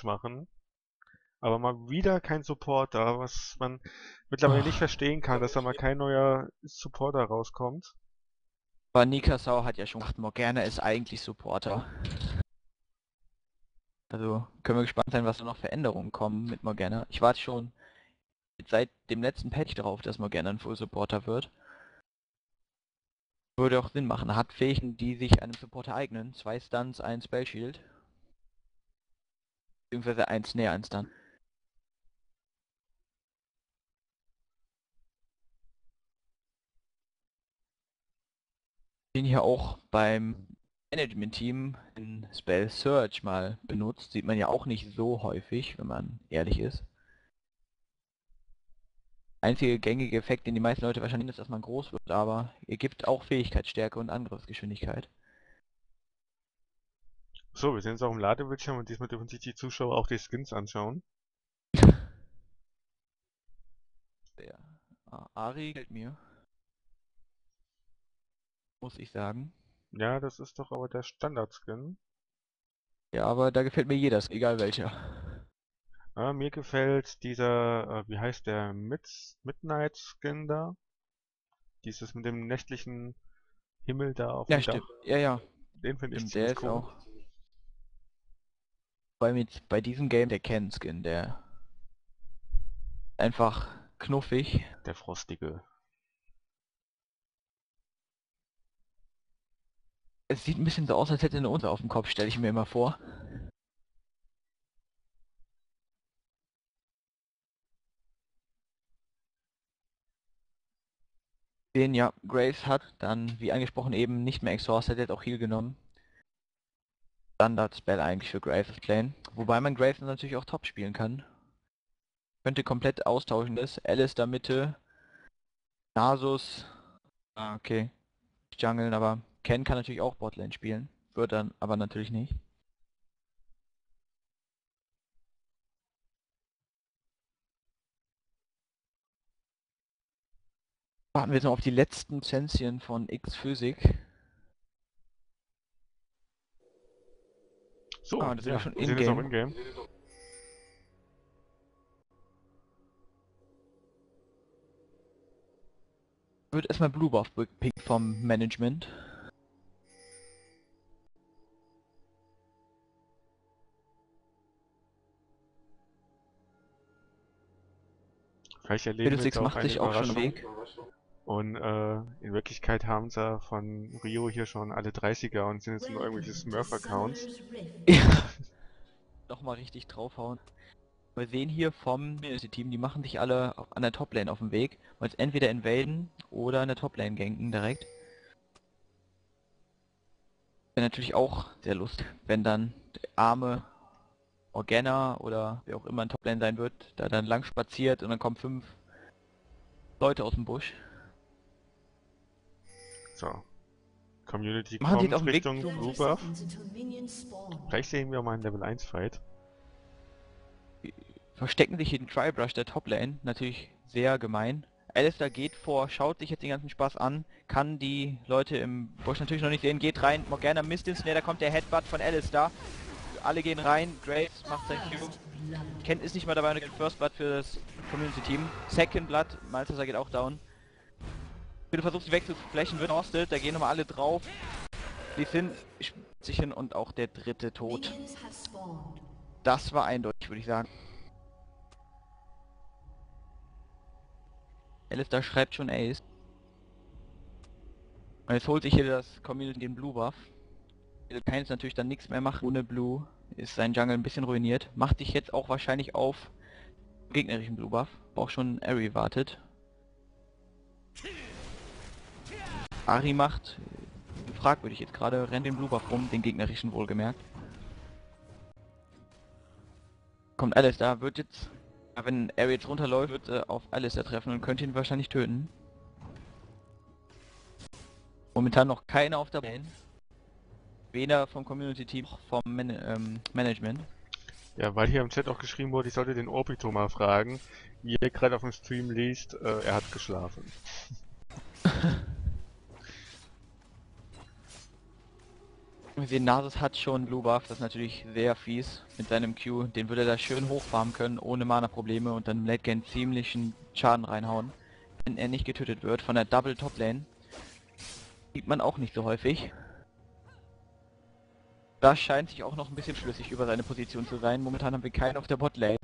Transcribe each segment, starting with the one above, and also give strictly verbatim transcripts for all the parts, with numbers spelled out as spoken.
machen. Aber mal wieder kein Supporter, was man mittlerweile nicht Oh. verstehen kann, dass da mal kein neuer Supporter rauskommt. Aber Nikasau hat ja schon gesagt, Morgana ist eigentlich Supporter. Also können wir gespannt sein, was da noch für Änderungen kommen mit Morgana. Ich warte schon seit dem letzten Patch darauf, dass Morgana ein Full Supporter wird. Würde auch Sinn machen. Hat Fähigkeiten, die sich einem Supporter eignen. Zwei Stunts, ein Spell Shield. Beziehungsweise ein Snare, ein Stun. Den hier auch beim Management-Team in Spell Search mal benutzt. Sieht man ja auch nicht so häufig, wenn man ehrlich ist. Einzige gängige Effekt, den die meisten Leute wahrscheinlich ist, dass man groß wird, aber ihr gibt auch Fähigkeitsstärke und Angriffsgeschwindigkeit. So, wir sind jetzt auch im Ladebildschirm und diesmal dürfen sich die Zuschauer auch die Skins anschauen. Der ah, Ari gefällt mir, muss ich sagen. Ja, das ist doch aber der Standard-Skin. Ja, aber da gefällt mir jeder, egal welcher. Ja, mir gefällt dieser, äh, wie heißt der, Mid Midnight Skin da? Dieses mit dem nächtlichen Himmel da auf Ja, dem stimmt. Dach. Ja, ja. Den finde ich Stimmt, der ziemlich ist cool. auch bei, mit, bei diesem Game der Ken-Skin, der einfach knuffig. Der Frostige. Es sieht ein bisschen so aus, als hätte eine Unter auf dem Kopf, stelle ich mir immer vor. Den ja, Graves hat dann, wie angesprochen, eben nicht mehr Exhausted, der hat auch Heal genommen. Standard-Spell eigentlich für Graves Plane. Wobei man Graves natürlich auch top spielen kann. Könnte komplett austauschen das. Alice da Mitte, Nasus. Ah, okay. Jungeln, aber Ken kann natürlich auch Botlane spielen. Wird dann aber natürlich nicht. Warten wir jetzt noch auf die letzten Zensien von X-Physik. So, Ah, da sind wir ja, schon wir sind jetzt auch in-game. in-game. Wird erstmal Blue Buff gepickt vom Management. Vielleicht erleben wir jetzt Fiddlesticks auch macht eine sich auch schon Überraschung. Weg. Und äh, in Wirklichkeit haben sie von Rio hier schon alle dreißiger und sind jetzt nur irgendwelche Smurf-Accounts. Ja, nochmal richtig draufhauen. Wir sehen hier vom Community-Team, die machen sich alle an der Top-Lane auf den Weg. Wollen es entweder invaden oder in der Top-Lane ganken direkt. Wäre natürlich auch sehr lustig, wenn dann der arme Organa oder wer auch immer in Top-Lane sein wird, da dann lang spaziert und dann kommen fünf Leute aus dem Busch. So. Community Machen sie jetzt auf kommt dem Weg Richtung zum... Blue Buff. Vielleicht sehen wir mal einen Level eins Fight. Verstecken sich hier den Tribrush der Top-Lane, natürlich sehr gemein. Alistair geht vor, schaut sich jetzt den ganzen Spaß an, kann die Leute im Busch natürlich noch nicht sehen, geht rein, Morgana misst den Snare, da kommt der Headbutt von Alistair. Alle gehen rein, Graves macht sein Q. Kent ist nicht mal dabei und geht First Blood für das Community-Team. Second Blood, Maltesar geht auch down. Bitte versucht sie wegzuflächen, wird hostet, da gehen nochmal alle drauf. Die sind sich hin und auch der dritte tot. Das war eindeutig, würde ich sagen. Alistair schreibt schon Ace. Und jetzt holt sich hier das Community den Blue Buff. Er kann jetzt natürlich dann nichts mehr machen. Ohne Blue ist sein Jungle ein bisschen ruiniert. Macht dich jetzt auch wahrscheinlich auf gegnerischen Blue Buff. Auch schon Ari wartet. Ari macht, fragwürdig jetzt gerade, rennt den Blue Buff rum, den gegnerischen wohlgemerkt. Kommt Alistair, wird jetzt, wenn Ari jetzt runterläuft, wird er auf Alistair treffen und könnte ihn wahrscheinlich töten. Momentan noch keiner auf der Lane. Weder vom Community-Team noch vom Man ähm, Management. Ja, weil hier im Chat auch geschrieben wurde, ich sollte den Obito mal fragen, wie er gerade auf dem Stream liest, äh, er hat geschlafen. Wir sehen, Nasus hat schon Blue Buff, das ist natürlich sehr fies mit seinem Q. Den würde er da schön hochfarmen können, ohne Mana-Probleme und dann im Late Game ziemlichen Schaden reinhauen, wenn er nicht getötet wird. Von der Double Top Lane sieht man auch nicht so häufig. Das scheint sich auch noch ein bisschen schlüssig über seine Position zu sein. Momentan haben wir keinen auf der Bot Lane.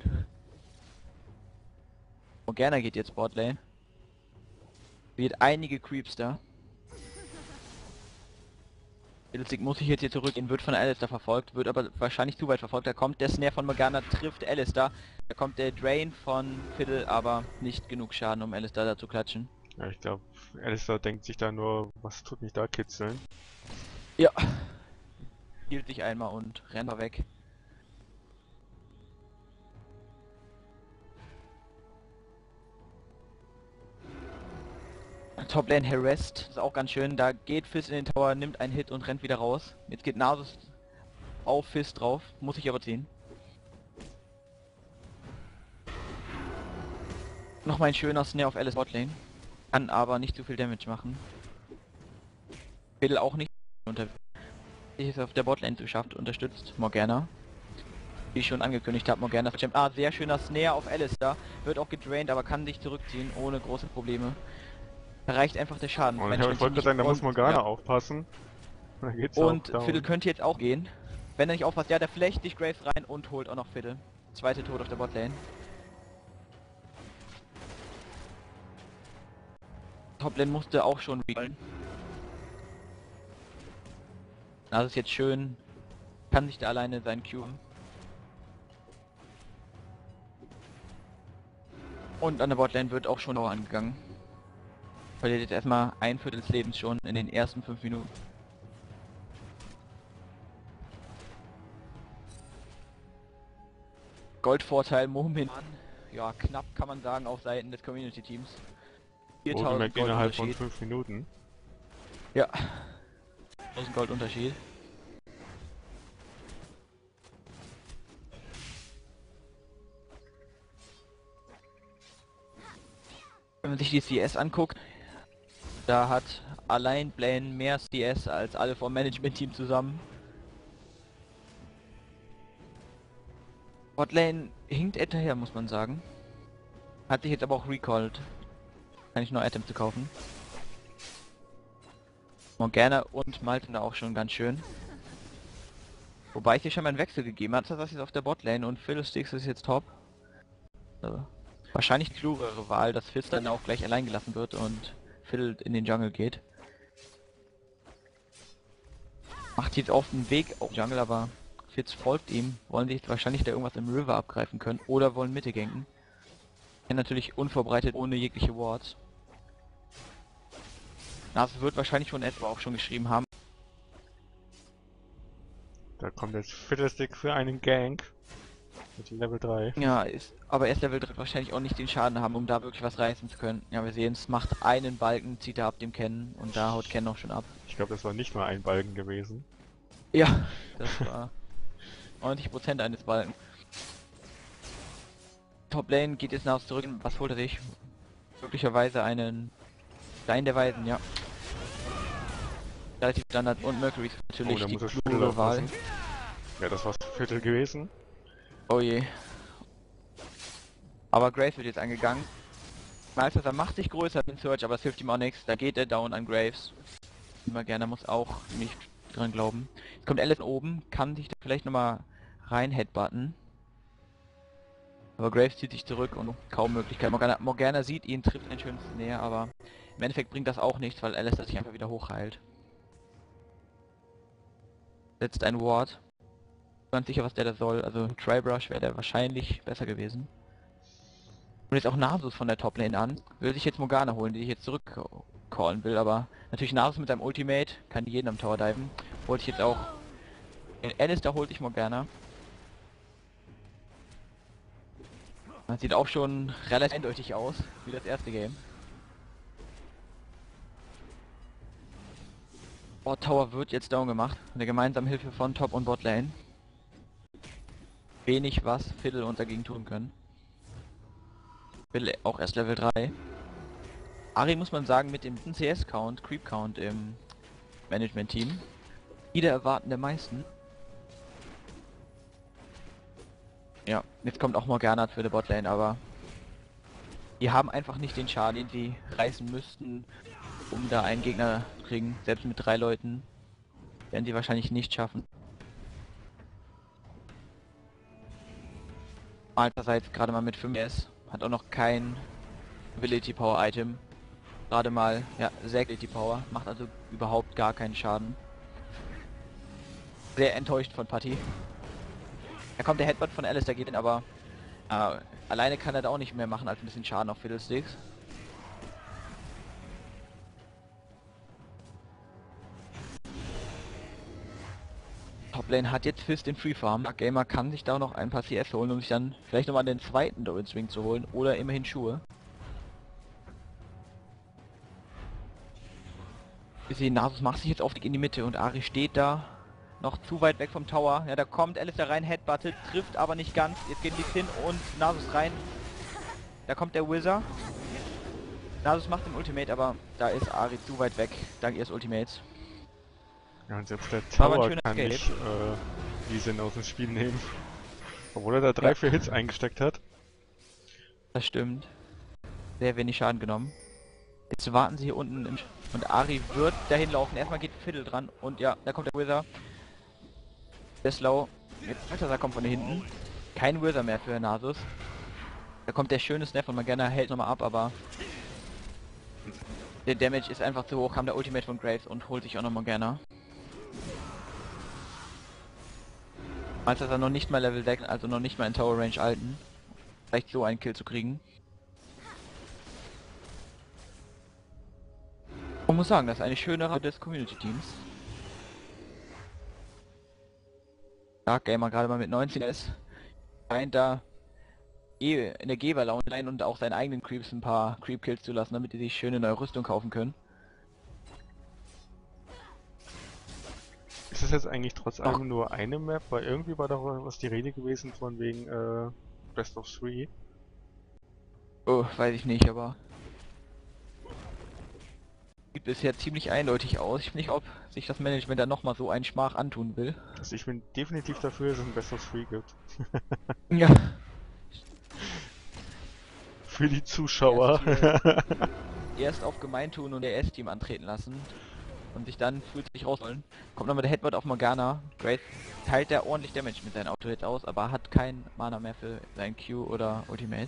Morgana geht jetzt Bot Lane. Wird einige Creeps da. Fiddlestick muss sich jetzt hier zurückgehen, wird von Alistar verfolgt, wird aber wahrscheinlich zu weit verfolgt. Da kommt der Snare von Morgana, trifft Alistar. Da kommt der Drain von Fiddle, aber nicht genug Schaden, um Alistar da zu klatschen. Ja, ich glaube, Alistar denkt sich da nur, was tut mich da kitzeln? Ja. Hielt sich einmal und rennt mal weg. Toplane harassed, ist auch ganz schön. Da geht Fizz in den Tower, nimmt einen Hit und rennt wieder raus. Jetzt geht Nasus auf Fizz drauf, muss ich aber ziehen. Nochmal ein schöner Snare auf Alice Botlane. Kann aber nicht zu viel Damage machen. Fiddle auch nicht unter. Ich es auf der Botlane geschafft, unterstützt Morgana. Wie ich schon angekündigt habe, Morgana verjammt. Ah, sehr schöner Snare auf Alistar. Wird auch gedraint, aber kann sich zurückziehen, ohne große Probleme. Da reicht einfach der Schaden. Und ich wollte gerade sagen, da muss Morgana ja aufpassen. Da geht's und auch Fiddle könnte jetzt auch gehen. Wenn er nicht aufpasst, ja, der flecht dich Graves rein und holt auch noch Fiddle. Zweite Tod auf der Botlane. Toplane musste auch schon recallen. Das ist jetzt schön. Kann sich da alleine sein Q. Und an der Botlane wird auch schon angegangen. Verliert jetzt erstmal ein Viertel des Lebens schon in den ersten fünf Minuten. Goldvorteil momentan, ja, knapp kann man sagen, auf Seiten des Community-Teams. viertausend Gold innerhalb von fünf Minuten. Ja. tausend Gold Unterschied. Wenn man sich die C S anguckt, da hat allein Blaine mehr C S als alle vom Management-Team zusammen. Botlane hinkt hinterher, muss man sagen. Hat sich jetzt aber auch recalled. Kann ich nur Items zu kaufen. Morgana und Malten da auch schon ganz schön. Wobei ich hier schon mal einen Wechsel gegeben hat, das ist jetzt auf der Botlane und Fiddlesticks ist jetzt top. Also, wahrscheinlich die klugere Wahl, dass Fizz dann auch gleich allein gelassen wird und Fiddle in den Jungle geht. Macht jetzt auf den Weg auf Jungle, aber Fizz folgt ihm. Wollen sich wahrscheinlich da irgendwas im River abgreifen können oder wollen Mitte ganken. Ja, natürlich unvorbereitet, ohne jegliche Wards. Das wird wahrscheinlich schon etwa auch schon geschrieben haben. Da kommt jetzt Fiddlestick für einen Gank. Mit Level drei. Ja, ist, aber erst Level drei wahrscheinlich auch nicht den Schaden haben, um da wirklich was reißen zu können. Ja, wir sehen es, macht einen Balken, zieht er ab dem Ken und da haut Ken auch schon ab. Ich glaube, das war nicht mal ein Balken gewesen. Ja, das war neunzig Prozent eines Balken. Toplane geht jetzt nach zurück. Was holt er sich? Möglicherweise einen Stein der Weisen, ja. Relativ Standard und Mercury ist natürlich oh, da die muss kluge Wahl. Ja, das war Viertel gewesen. Oh je. Aber Graves wird jetzt angegangen. Malzesser macht sich größer mit Search, aber es hilft ihm auch nichts. Da geht er down an Graves. Immer gerne, muss auch nicht dran glauben. Jetzt kommt Alice oben, kann sich da vielleicht nochmal rein headbutten. Aber Graves zieht sich zurück und kaum Möglichkeit. Morgana, Morgana sieht ihn, trifft ein schönes näher, aber im Endeffekt bringt das auch nichts, weil Alice sich einfach wieder hochheilt. Setzt ein Ward. Ganz sicher, was der da soll. Also ein Tribrush wäre der wahrscheinlich besser gewesen. Und jetzt auch Nasus von der Toplane an. Will sich jetzt Morgana holen, die ich jetzt zurückcallen will, aber natürlich Nasus mit seinem Ultimate kann jeden am Tower diven. Wollte ich jetzt auch. In Alistar holt ich Morgana. Das sieht auch schon relativ eindeutig aus, wie das erste Game. Bot Tower wird jetzt down gemacht, mit der gemeinsamen Hilfe von Top und Bot Lane. Wenig was Fiddle uns dagegen tun können. Fiddle auch erst Level drei. Ari muss man sagen mit dem C S-Count, Creep-Count im Management-Team Wieder erwarten der meisten. Ja, jetzt kommt auch Morgana für die Botlane, aber die haben einfach nicht den Schaden, den sie reißen müssten, um da einen Gegner zu kriegen. Selbst mit drei Leuten werden sie wahrscheinlich nicht schaffen. Andererseits gerade mal mit fünf S, hat auch noch kein Ability Power Item. Gerade mal, ja, sechs Ability Power, macht also überhaupt gar keinen Schaden. Sehr enttäuscht von Putty. Da kommt der Headbutt von Alistar, geht hin, aber äh, alleine kann er da auch nicht mehr machen als ein bisschen Schaden auf Fiddlesticks. Toplane hat jetzt Fist in Free Farm. Dark Gamer kann sich da noch ein paar C S holen, um sich dann vielleicht nochmal den zweiten Double Swing zu holen oder immerhin Schuhe. Wir sehen, Nasus macht sich jetzt auf in die Mitte und Ari steht da noch zu weit weg vom Tower. Ja, da kommt Alistar rein, Headbuttet, trifft aber nicht ganz. Jetzt geht Lix hin und Nasus rein. Da kommt der Wizard. Nasus macht den Ultimate, aber da ist Ari zu weit weg, dank ihres Ultimates. Ja, und selbst der War aber ein Tower schöner kann Escape. nicht äh, Lee Sin aus dem Spiel nehmen. Obwohl er da drei, Ja. vier Hits eingesteckt hat. Das stimmt. Sehr wenig Schaden genommen. Jetzt warten sie hier unten im Sch und Ari wird dahin laufen. Erstmal geht Fiddle dran und ja, da kommt der Wizard. Der Slow. Jetzt Balthasar kommt von hinten. Kein Wizard mehr für Nasus. Da kommt der schöne Snap und Morgana hält nochmal ab, aber der Damage ist einfach zu hoch. Kam der Ultimate von Graves und holt sich auch noch Morgana. Balthasar noch nicht mal Level sechs, also noch nicht mal in Tower Range alten. Vielleicht so einen Kill zu kriegen. Man muss sagen, das ist eine schöne Reihe des Community-Teams. Dark Gamer gerade mal mit neunzehn S. Scheint da eh in der Geber-Laune sein und auch seinen eigenen Creeps ein paar Creep-Kills zu lassen, damit die sich schöne neue Rüstung kaufen können. Ist das jetzt eigentlich trotz allem nur eine Map? Weil irgendwie war doch was die Rede gewesen von wegen äh, Best of Three. Oh, weiß ich nicht, aber sieht bisher ziemlich eindeutig aus. Ich weiß nicht, ob sich das Management da nochmal so einen Schmach antun will. Also ich bin definitiv dafür, dass es ein Best of Three gibt. Ja. Für die Zuschauer. Erst, erst auf Gemeintun und der S-Team antreten lassen und sich dann frühzeitig rausholen. Kommt nochmal der Headbutt auf Morgana. Grace teilt der ordentlich Damage mit seinen Auto-Hits aus, aber hat kein Mana mehr für sein Q oder Ultimate.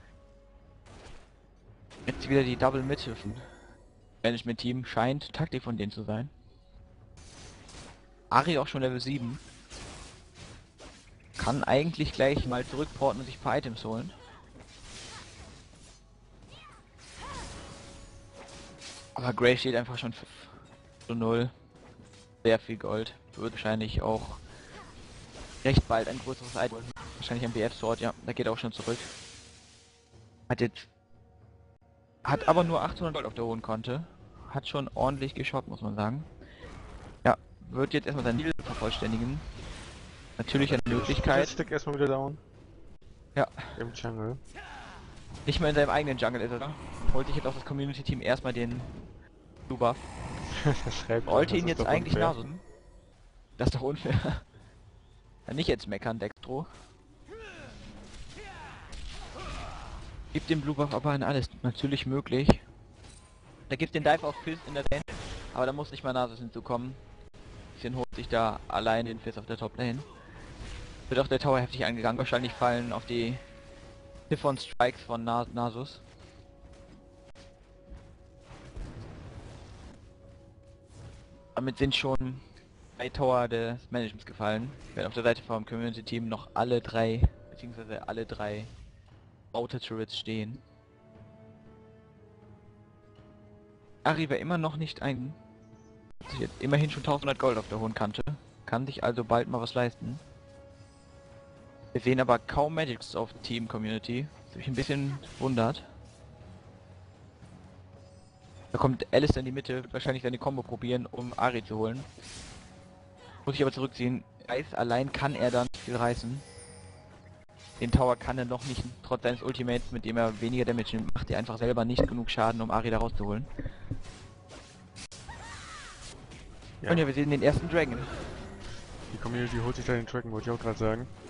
Jetzt wieder die Double Mithilfen. Management-Team scheint Taktik von denen zu sein. Ari auch schon Level sieben. Kann eigentlich gleich mal zurückporten und sich ein paar Items holen. Aber Grey steht einfach schon fünf zu null. Sehr viel Gold. Wird wahrscheinlich auch recht bald ein größeres Item. Wahrscheinlich ein B F-Sword, ja. Da geht er auch schon zurück. Hat jetzt... Hat aber nur achthundert Gold auf der hohen Konte. Hat schon ordentlich geschaut, muss man sagen. Ja, wird jetzt erstmal sein Deal vervollständigen. Natürlich eine Möglichkeit. Stick erstmal wieder down. Ja. Im Jungle. Nicht mehr in seinem eigenen Jungle ist er da. Holt sich jetzt auch das Community-Team erstmal den Blue Buff. Wollte ihn jetzt eigentlich nasen. Das ist doch unfair. Ja, nicht jetzt meckern, Dextro. Gibt den Blue Buff aber in alles natürlich möglich. Da gibt den Dive auf Fizz in der Lane, aber da muss nicht mal Nasus hinzukommen. Bisschen holt sich da allein den Fizz auf der Top Lane. Wird auch der Tower heftig angegangen, wahrscheinlich fallen auf die Typhon Strikes von Na Nasus. Damit sind schon drei Tower des Managements gefallen. Werden auf der Seite vom Community Team noch alle drei, beziehungsweise alle drei Outer Turrets stehen. Ari war immer noch nicht ein... Hat jetzt immerhin schon eintausendhundert Gold auf der hohen Kante. Kann sich also bald mal was leisten. Wir sehen aber kaum Magics auf Team Community. Was mich ein bisschen wundert. Da kommt Alistar in die Mitte, wird wahrscheinlich seine Combo probieren, um Ari zu holen. Muss ich aber zurückziehen. Weiß, allein kann er da nicht viel reißen. Den Tower kann er noch nicht, trotz seines Ultimates, mit dem er weniger Damage nimmt, macht er einfach selber nicht genug Schaden, um Ari da rauszuholen. Ja. Und ja, wir sehen den ersten Dragon. Die Community holt sich da den Dragon, wollte ich auch gerade sagen.